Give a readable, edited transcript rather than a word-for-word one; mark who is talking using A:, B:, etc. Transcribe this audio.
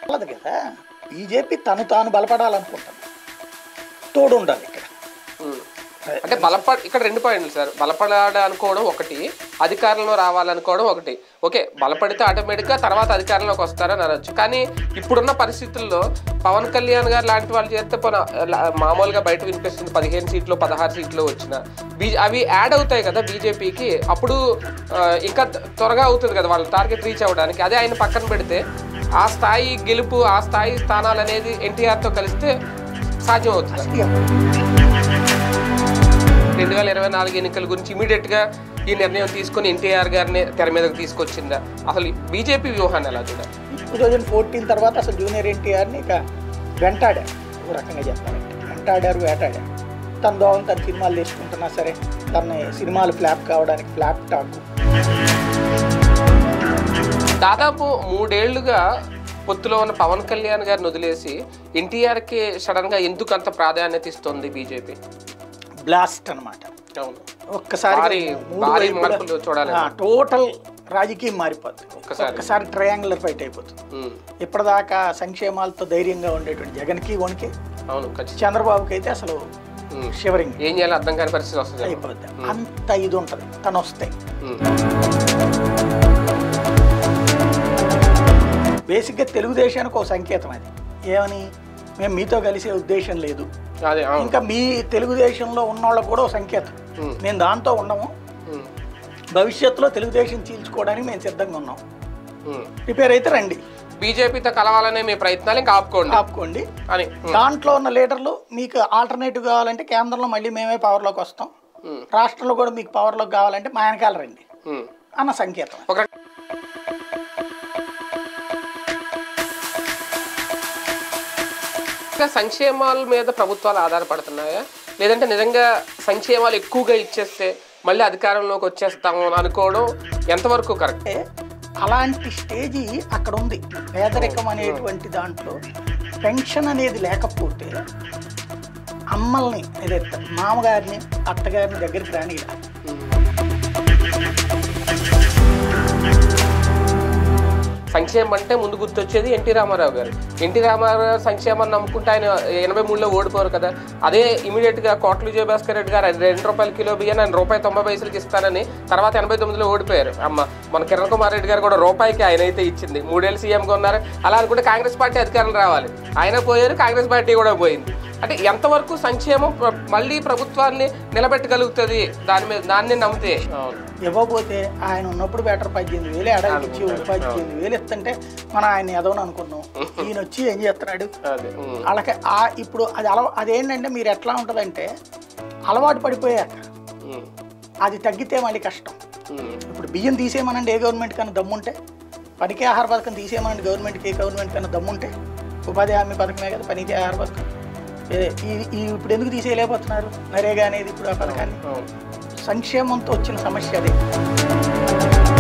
A: అల్లదు కదా. బీజేపీ తను తాను బలపడాలనుకుంటుంది, తోడు ఉండాలి ఇక్కడ.
B: అంటే ఇక్కడ 2 పాయింట్లు సార్. బలపడాలనుకోవడం ఒకటి, అధికారంలో రావాలనుకోవడం ఒకటి. ఓకే, బలపడితే ఆటోమేటిక్గా తర్వాత అధికారంలోకి వస్తారని అనొచ్చు. కానీ ఇప్పుడున్న పరిస్థితుల్లో పవన్ కళ్యాణ్ గారు లాంటి వాళ్ళు చేస్తే మామూలుగా బయట వినిపిస్తుంది 15 సీట్లు 16 సీట్లు వచ్చిన అవి యాడ్ అవుతాయి కదా బీజేపీకి. అప్పుడు ఇంకా త్వరగా అవుతుంది కదా వాళ్ళ టార్గెట్ రీచ్ అవ్వడానికి. అదే ఆయన పక్కన పెడితే ఆ స్థాయి గెలుపు, ఆ స్థాయి స్థానాలు అనేది ఎన్టీఆర్తో కలిస్తే సాధ్యం అవుతుంది. 2024 ఎన్నికల గురించి ఇమీడియట్గా ఈ నిర్ణయం తీసుకొని ఎన్టీఆర్ గారిని తెర మీదకి తీసుకొచ్చిందా? అసలు బీజేపీ వ్యూహాన్ని ఎలా చూడాలి?
A: 2014 తర్వాత అసలు జూనియర్ ఎన్టీఆర్ని ఇక వెంటాడారు, ఒక రకంగా చెప్పాలంటే వేటాడారు. తన దోహం తన సినిమాలు తీసుకుంటున్నా సరే, తన సినిమాలు ఫ్లాప్ కావడానికి ఫ్లాప్ టాక్.
B: దాదాపు 3 ఏళ్లుగా పొత్తులో ఉన్న పవన్ కళ్యాణ్ గారిని వదిలేసి ఎన్టీఆర్కి సడన్గా ఎందుకు అంత ప్రాధాన్యత ఇస్తుంది బీజేపీ?
A: బ్లాస్ట్ అనమాట. ఒక్కసారి టోటల్ రాజకీయం మారిపోతుంది. ఒక్కసారి ట్రయాంగులర్ ఫైట్ అయిపోతుంది. ఇప్పటిదాకా సంక్షేమాలతో ధైర్యంగా ఉండేటువంటి జగన్కి వణికి, చంద్రబాబుకి అయితే అసలు షివరింగ్,
B: ఏం చేయాలో అర్థం కాని పరిస్థితి వస్తుంది,
A: అయిపోద్ది. అంత ఇది ఉంటుంది తను వస్తే. బేసిక్గా తెలుగుదేశానికి ఒక సంకేతం అది. ఏమని, మేము మీతో కలిసే ఉద్దేశం లేదు. ఇంకా మీ తెలుగుదేశంలో ఉన్న వాళ్ళకు కూడా ఒక సంకేతం, మేము దాంతో ఉండము, భవిష్యత్తులో తెలుగుదేశం చీల్చుకోవడానికి మేము సిద్ధంగా ఉన్నాం, ప్రిపేర్ అయితే రండి,
B: బీజేపీతో కలవాలనే మీ ప్రయత్నాలు ఇంకా ఆపుకోండి అని.
A: దాంట్లో ఉన్న లీడర్లు మీకు ఆల్టర్నేటివ్ కావాలంటే కేంద్రంలో మళ్ళీ మేమే పవర్లోకి వస్తాం, రాష్ట్రంలో కూడా మీకు పవర్లోకి కావాలంటే మా వెనకాల రండి అన్న సంకేతం.
B: సంక్షేమాల మీద ప్రభుత్వాలు ఆధారపడుతున్నాయా, లేదంటే నిజంగా సంక్షేమాలు ఎక్కువగా ఇచ్చేస్తే మళ్ళీ అధికారంలోకి వచ్చేస్తాము అనుకోవడం ఎంతవరకు కరెక్టే?
A: అలాంటి స్టేజీ అక్కడ ఉంది. పేదరికం అనేటువంటి దాంట్లో పెన్షన్ అనేది లేకపోతే అమ్మల్ని, మామగారిని అత్తగారిని దగ్గరికి రానిలా.
B: సంక్షేమం అంటే ముందు గుర్తొచ్చేది ఎన్టీ రామారావు గారు. ఎన్టీ రామారావు సంక్షేమాన్ని నమ్ముకుంటే ఆయన 83లో ఓడిపోరు కదా. అదే ఇమీడియట్గా కోట్ల విజయభాస్కర్ రెడ్డి గారు ₹2 కిలో బియ్యాన్ని ఆయన ₹1.90 ఇస్తానని తర్వాత 89లో ఓడిపోయారు. మన కిరణ్ కుమార్ రెడ్డి గారు కూడా రూపాయికి ఆయన అయితే ఇచ్చింది. 3 ఏళ్ళు సీఎంగా ఉన్నారు. అలా అనుకుంటే కాంగ్రెస్ పార్టీ అధికారం రావాలి, ఆయన పోయారు, కాంగ్రెస్ పార్టీ కూడా పోయింది. అంటే ఎంతవరకు సంక్షేమం మళ్ళీ ప్రభుత్వాన్ని నిలబెట్టగలుగుతుంది దాన్ని నమ్మితే?
A: ఇవ్వబోతే ఆయన ఉన్నప్పుడు బెటర్ 18,000 అడగలు ఇచ్చి 18,000 ఇస్తుంటే మనం ఆయన ఎదవని అనుకున్నాం. ఈయన వచ్చి ఏం చేస్తున్నాడు వాళ్ళకి ఇప్పుడు అదేంటంటే మీరు ఎట్లా ఉంటుందంటే అలవాటు పడిపోయాక అది తగ్గితే మళ్ళీ కష్టం. ఇప్పుడు బియ్యం తీసేయమనండి ఏ గవర్నమెంట్ కన్నా దమ్ముంటే, పనికి ఆహార పథకం తీసేయమనండి గవర్నమెంట్కి ఏ గవర్నమెంట్ కన్నా దమ్ముంటే, ఉపాధి హామీ పథకమే కదా పనికి ఆహార పథకం. ఇప్పుడు ఎందుకు తీసేయలేకపోతున్నారు నరేగా అనేది ఇప్పుడు ఆ పథకాన్ని? సంక్షేమంతో వచ్చిన సమస్య అదే.